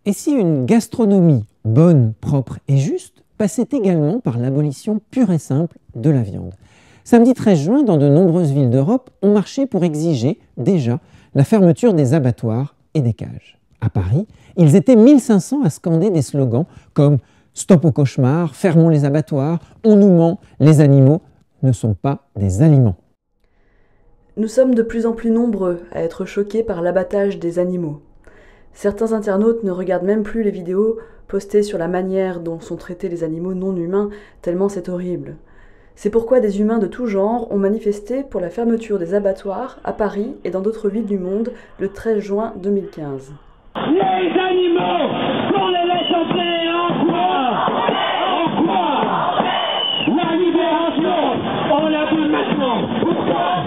Et si une gastronomie bonne, propre et juste passait également par l'abolition pure et simple de la viande? Samedi 13 juin, dans de nombreuses villes d'Europe, on marchait pour exiger déjà la fermeture des abattoirs et des cages. À Paris, ils étaient 1500 à scander des slogans comme « Stop au cauchemar »,« Fermons les abattoirs »,« On nous ment, les animaux ne sont pas des aliments ». Nous sommes de plus en plus nombreux à être choqués par l'abattage des animaux. Certains internautes ne regardent même plus les vidéos postées sur la manière dont sont traités les animaux non humains, tellement c'est horrible. C'est pourquoi des humains de tout genre ont manifesté pour la fermeture des abattoirs à Paris et dans d'autres villes du monde le 13 juin 2015. Les animaux, qu'on les laisse entrer en quoi? En quoi? La libération, on la veut maintenant. Pourquoi?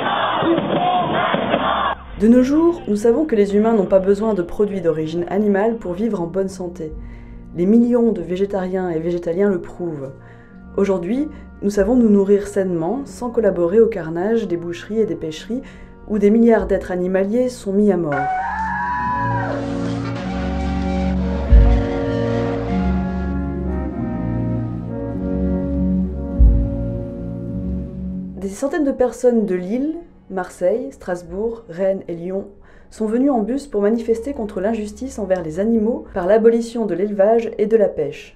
De nos jours, nous savons que les humains n'ont pas besoin de produits d'origine animale pour vivre en bonne santé. Les millions de végétariens et végétaliens le prouvent. Aujourd'hui, nous savons nous nourrir sainement sans collaborer au carnage des boucheries et des pêcheries où des milliards d'êtres animaliers sont mis à mort. Des centaines de personnes de Lille, Marseille, Strasbourg, Rennes et Lyon sont venues en bus pour manifester contre l'injustice envers les animaux par l'abolition de l'élevage et de la pêche.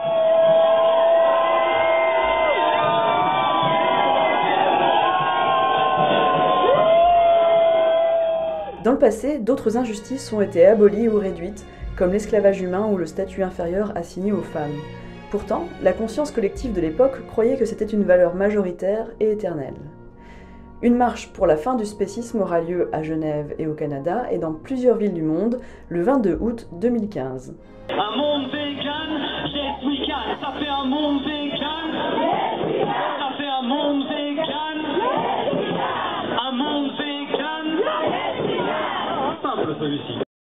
Dans le passé, d'autres injustices ont été abolies ou réduites, comme l'esclavage humain ou le statut inférieur assigné aux femmes. Pourtant, la conscience collective de l'époque croyait que c'était une valeur majoritaire et éternelle. Une marche pour la fin du spécisme aura lieu à Genève et au Canada et dans plusieurs villes du monde le 22 août 2015. Un monde vegan, je suis can. Ça fait un monde vegan. Ça fait un monde vegan. Un monde vegan. Simple celui-ci.